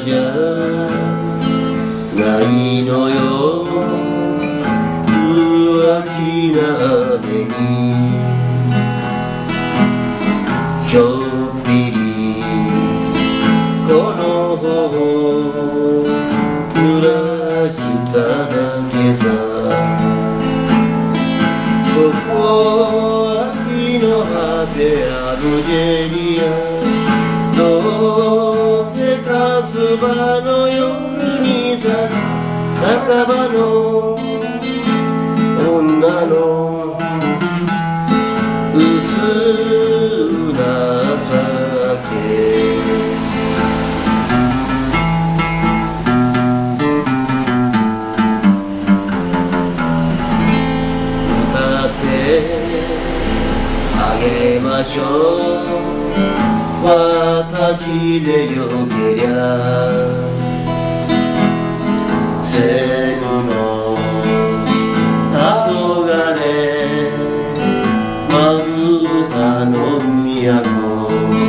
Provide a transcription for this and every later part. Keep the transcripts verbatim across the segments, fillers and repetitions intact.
じゃないのよ浮気な目にちょっぴりこの頬を濡らしただけさここ秋の果てアルジェリアどうせたすばの夜にさ酒場の女の薄な酒歌ってあげましょう私でよけりゃセルの黄昏まぶたの都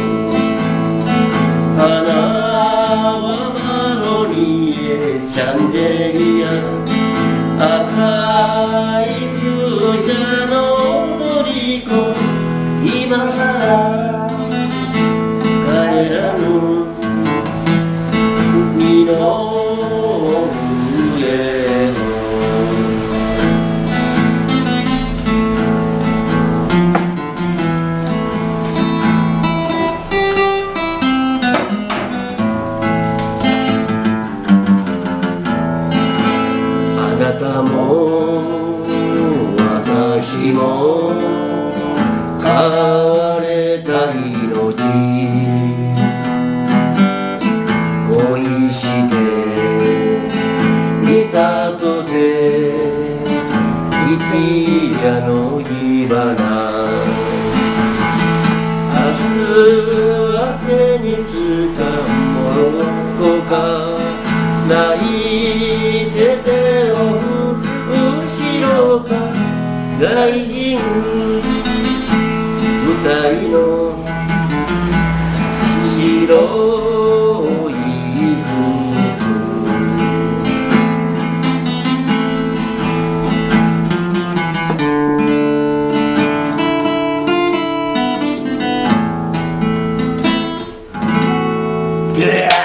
花はマロニエシャンデリア赤い風車の踊り子今さら帰らぬ海のあなたも私も変われた命恋して見たとて一夜の火花明日は手につかもろこか泣いて手を後ろか外人舞台の白い服、yeah!